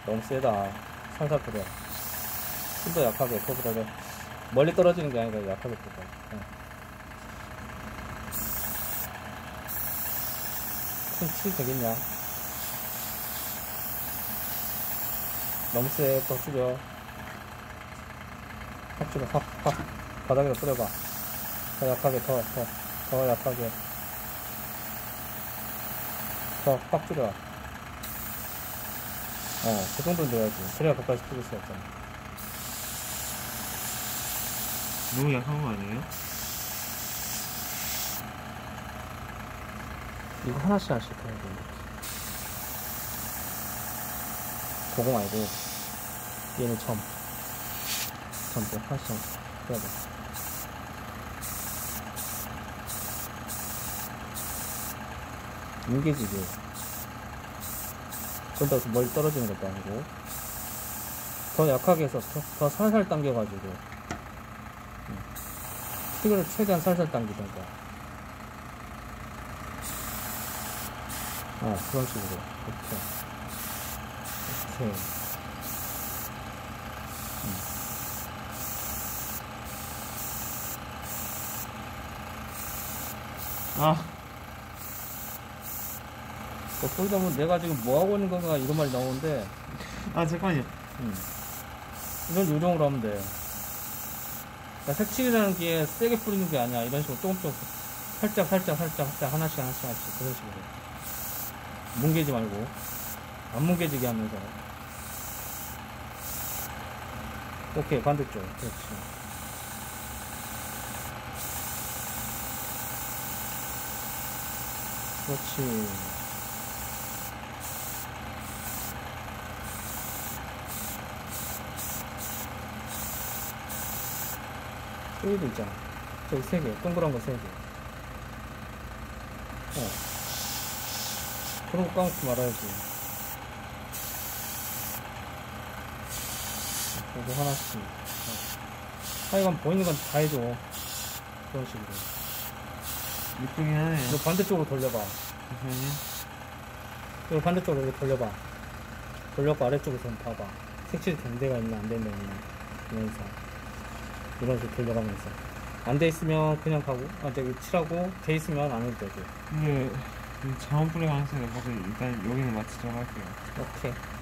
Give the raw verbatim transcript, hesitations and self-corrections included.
너무 세다. 살살 뿌려. 좀 더 약하게, 그거보다 더 멀리 떨어지는 게 아니라 약하게 뿌려. 어. 칠 되겠냐? 너무 세. 더 줄여. 확 줄여. 확, 확. 바닥에다 뿌려봐. 더 약하게, 더, 더, 더 약하게. 더, 확 줄여. 어, 그 정도는 돼야지. 그래야 가까이서 뿌릴 수 없잖아. 너무 약한 거 아니에요? 이거 하나씩 하나씩 해야 돼. 그거 말고, 얘는 점. 점도 하나씩 하나씩 해야 돼. 뭉개지게. 그런다고 멀리 떨어지는 것도 아니고, 더 약하게 해서 더, 더 살살 당겨가지고, 틱을 최대한 살살 당기던가. 어, 그런 식으로. 이렇게. 이렇게. 음. 아, 그 거기다 보면 내가 지금 뭐 하고 있는 건가 이런 말이 나오는데, 아 잠깐만요. 음. 이런 요령으로 하면 돼. 그러니까 색칠이라는 게 세게 뿌리는 게 아니야. 이런 식으로 조금 조금 살짝 살짝 살짝 살짝 하나씩 하나씩 하나씩 그런 식으로 뭉개지 말고 안 뭉개지게 하면서. 오케이, 반대쪽. 그렇지. 그렇지. 여기도 있잖아. 저기 세 개, 동그란 거 세 개. 어. 그런 거 까먹지 말아야지. 이거 하나씩. 어. 하여간 보이는 건 다 해줘. 그런 식으로. 이쁘긴 하네요. 너 반대쪽으로 돌려봐. 잠시만요. 이거 반대쪽으로 이렇게 돌려봐. 돌려고 아래쪽에서 한번 봐봐. 색칠이 된 데가 있나, 안 된 데가 있나. 이러면서. 이런 식으로 돌려가면서. 안 돼 있으면 그냥 가고, 아, 저기 칠하고, 돼 있으면 안 해도 되고. 근데 잘못 뿌릴 가능성이 높아서 일단 여기는 맞추도록 할게요. 오케이.